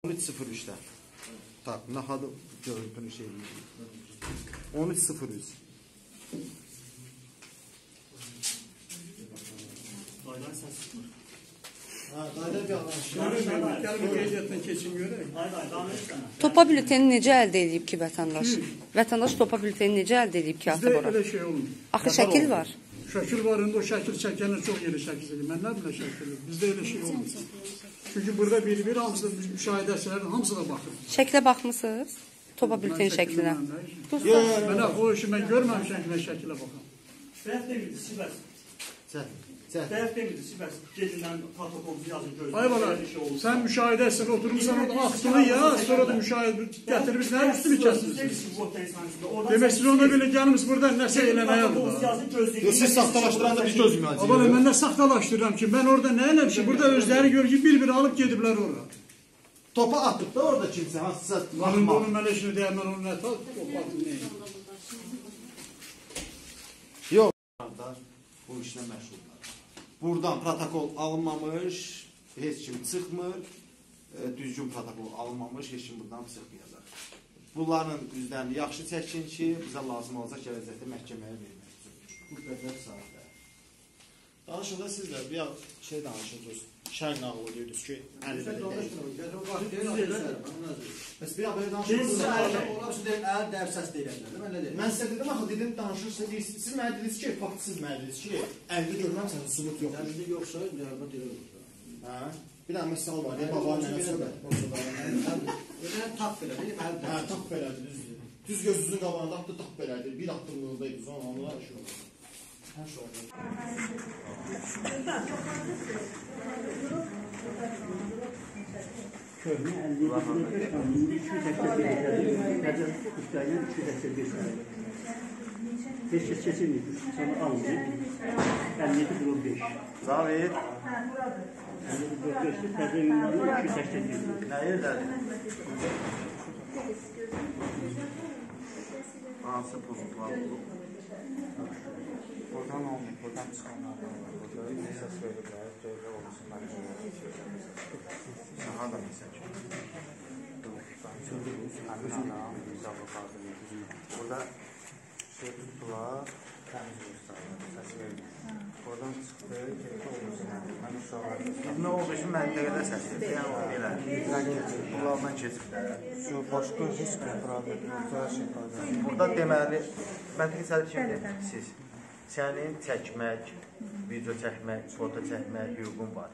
13.03'te. Tak, nahadı görüntünü şey 13.03. Dayılar səs çıxmır. Dayılar bir Gəlin qeydiyyatdan keçin görək. Topa bülteni necə əldə edib ki vətəndaş? Vətəndaş topa bülteni necə əldə edib ki Bizdə Atabora? elə şey olmuyor. Axı şəkil var. Şəkil var, indi o şəkil çəkənə çox yeri şəkil çəkir. Mən nə bilə şəkil. Bizdə elə şey olmuyor. Çünki burada bir hamısı da müşahidəçilərin hamısı da baxır. Şəklə baxmısınız? Topa bülteni şəklinə. Mən o işi mən görməmişəm ki, mən şəkilə baxam. Bəyət demirdi, Sivəs. Bəyət demirdi, Sivəs. Gecindən protokolu yazın gözlə. Ay bala, sən müşahidəçisən, oturmuşsan orada aktını yaz, sonra da müşahidə gətirib nə üstünü kəsirsiniz. Demək siz ona belə gəlmiş burada nəsə eləməyə burada. Siz saxtalaşdıranda biz gözümüz. Abala, mən nə saxtalaşdırıram ki, mən orada nə eləmişim, burada özləri gör ki, bir-bir alıb gediblər orada. Topa atıp da orada kimsə hansısa Baxın, onun mən eşini deyəm, mən onun nə topa atım neyim. Yox. Bu işlə məşğullar. Buradan protokol alınmamış, heç kim çıxmır. Düzgün protokol alınmamış, heç kim buradan çıxmayacaq. Bunların üzlərini yaxşı çəkin ki, bizə lazım olacaq gələcəkdə məhkəməyə vermək üçün. Bu qədər saatlər. Danışında siz də bir şey danışırdınız. Şər nağılı deyirdiniz ki, Bəs bir haber danışırsınız. əl dərs səs deyirlər. Mən sizə dedim axı, dedim danışırsınız. Siz mənə dediniz ki, faktisiz mənə dediniz ki, əldə görməmsən, sübut yox. Əldə yoxsa, yardım deyirəm. Hə? Bir dənə məsəl var. Babanın nənəsi də. Elə tap belədir. Hə, tap belədir, düzdür. Düz gözünüzün qabağında atdı, tap belədir. Bir addımlığındaydı, sonra onlar şey oldu. Hər şey oldu. Köhnə 57 kanunu 281 təzə üstəgən 281 sayılır. Heç kəs keçirməyib, sana almayıb. 57 5. Zavir. 57 5 təzə ünvanı 281. Nə yerdədir? Hansı pozuntular olub? Buradan olmayıb, buradan çıxanlardan var. Burada nəsə söyləyiblər, ceydə olmuşsun, mən Sən harada bilsən ki? həmin adam, bizabı qazını. Burada şey tutular, təmiz göstərir, səs verir. Oradan çıxdı, ceydə olmuşsun, mən uşaqlarım. Nə oldu ki, məntəqədə səs verir? Yəni, elə. Bunlardan keçiblər. Başqa heç bir problem yoxsa, hər şey problem. Burada deməli, məntəqə sədr kimdir? Siz. Sənin çəkmək, video çəkmək, foto çəkmək hüququn var.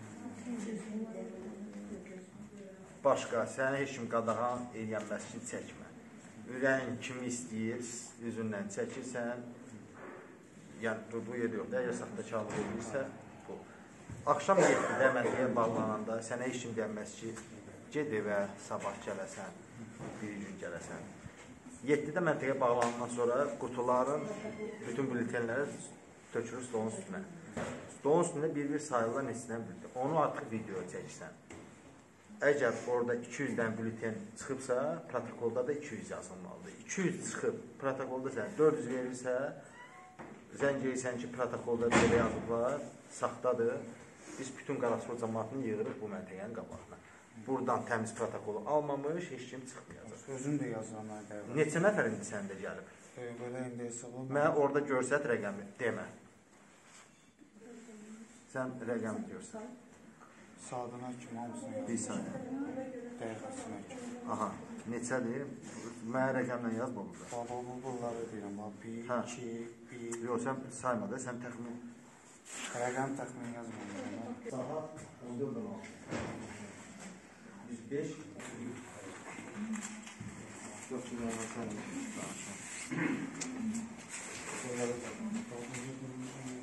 Başqa, sənə heç kim qadağan eləyənməz ki, çəkmə. Ürəyin kimi istəyir, üzündən çəkirsən, yəni durduğu yer yoxdur, əgər saxtakarlıq edirsə, bu. Axşam 7-də məntəqəyə bağlananda sənə heç kim deyənməz ki, ged evə, sabah gələsən, bir gün gələsən. 7-də məntəqəyə bağlanandan sonra qutuların bütün bültenləri tökülür stolun üstünə. Stolun üstündə bir-bir sayılır neçədən bülten. Onu artıq videoya çəkirsən. Əgər orada 200-dən bülten çıxıbsa, protokolda da 200 yazılmalıdır. 200 çıxıb, protokolda sən 400 verirsə, zəng edirsən ki, protokolda belə yazıblar, saxtadır. Biz bütün Qarasor cəmaatını yığırıq bu məntəqənin qabağına. Buradan təmiz protokolu almamış, heç kim çıxmayacaq. Sözün də yazılanlar qəbul. Neçə nəfər indi səndə gəlib? Belə indi hesab olmaz. Mənə orada görsət rəqəmi, demə. Sən rəqəmi görsən. Saatına kim hamısını yazır. Bir saniyə. Dəqiqəsinə kim. Aha, neçədir? Mənə rəqəmlə yaz bu burada. Baba, bunları deyirəm. 1, 2, 1. Yox, sən sayma da, sən təxmin. Rəqəm təxmin yazmıyorum. Saha 14-16. 105. Yox, şimdi sən danışın.